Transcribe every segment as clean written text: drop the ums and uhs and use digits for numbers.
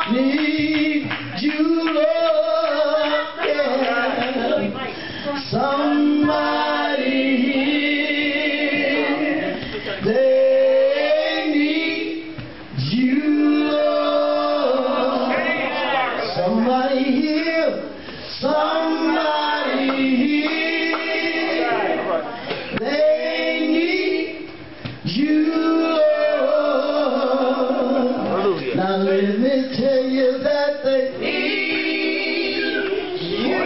need you, Lord. Yeah. Somebody here, they need you, Lord. Somebody here, somebody here, they need you, Lord. Now let me tell you that they need you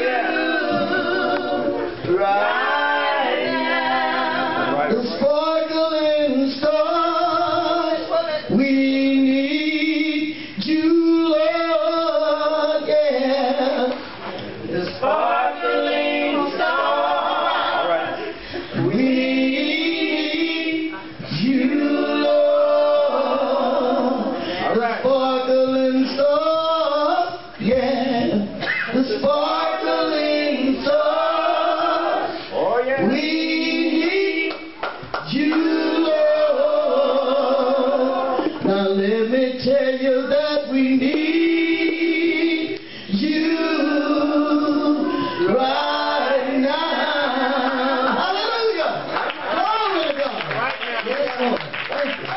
right now. The sparkling stars, we need you, Lord, yeah. The sparkling stars, we need you, Lord. The sparkling stars, yeah. The sparkling stars, we need you, Lord. Now let me tell you that we need you right now. Hallelujah. Glory to God. Yes, Lord. Thank you.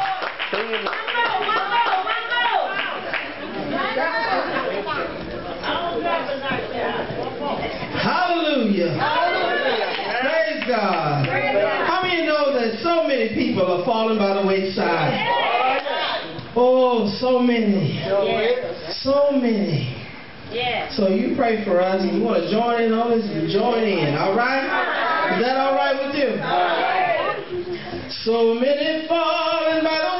Hallelujah. Praise God. How many know that so many people are falling by the wayside? Oh, so many. So many. So you pray for us, and you want to join in on this, you join in, all right? Is that all right with you? So many falling by the